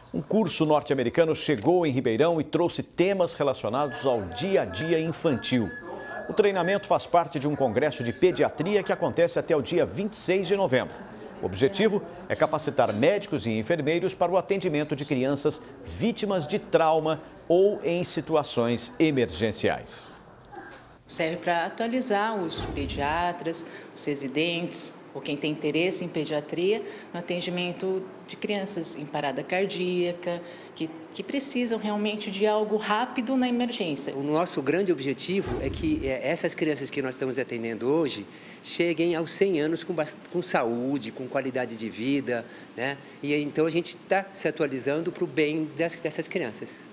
Um curso norte-americano chegou em Ribeirão e trouxe temas relacionados ao dia a dia infantil. O treinamento faz parte de um congresso de pediatria que acontece até o dia 26 de novembro. O objetivo é capacitar médicos e enfermeiros para o atendimento de crianças vítimas de trauma ou em situações emergenciais. Serve para atualizar os pediatras, os residentes, ou quem tem interesse em pediatria, no atendimento de crianças em parada cardíaca, que precisam realmente de algo rápido na emergência. O nosso grande objetivo é que essas crianças que nós estamos atendendo hoje cheguem aos 100 anos com saúde, com qualidade de vida, né? E então a gente está se atualizando para o bem dessas crianças.